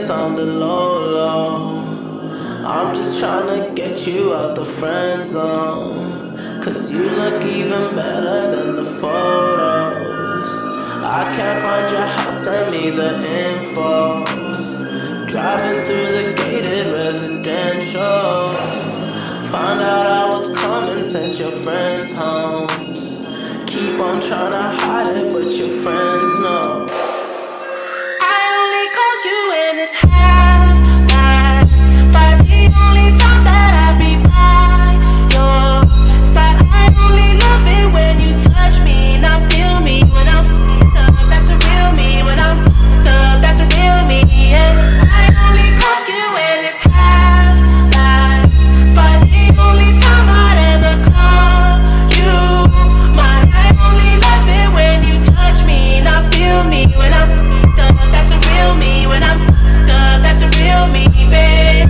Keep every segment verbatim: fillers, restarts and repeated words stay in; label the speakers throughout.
Speaker 1: it's on the low, low. I'm just tryna get you out the friend zone, cause you look even better than the photos. I can't find your house, send me the info. Driving through the gated residential, found out I was coming, sent your friends home. Keep on tryna hide it, but your friends know.
Speaker 2: I only call you when it's half-past, but the only time that I be by your side. I only love it when you touch me, now feel me when I'm f***ed up. That's a real me when I'm f***ed up. That's a real me, yeah. I only call you when it's half-past, but the only time I'd ever call you mine. I only love it when you touch me, now feel me when I'm f***ed up. That's a real me when I'm f***ed up. That's a real me, babe.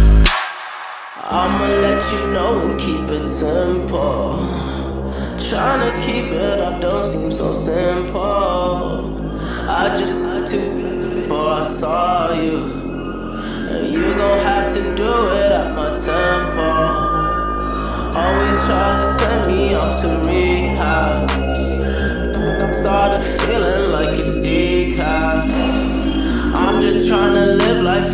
Speaker 1: I'ma let you know and keep it simple. Tryna keep it up don't seem so simple. I just had to before I saw you, and you gon' have to do it at my tempo. Always try to send me off to rehab. Started feeling like it's decaf. I'm just tryna live life